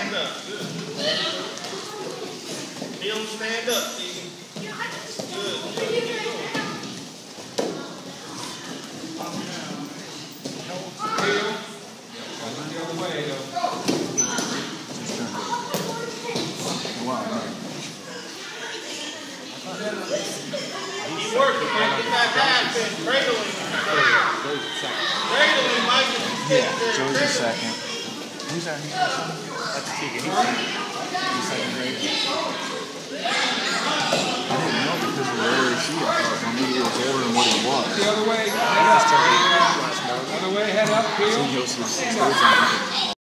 stand up. Good. Feel him stand up, Stephen. Good. The other way, though. Keep working, man. Get that half in. Cradling. Cradling, Mike. Yeah, Joe's a second. Who's that? That's Keegan. He's second grade. I didn't know because of where is she at. I knew he was older than what he was. The other way, head up. The other way, head up, heel.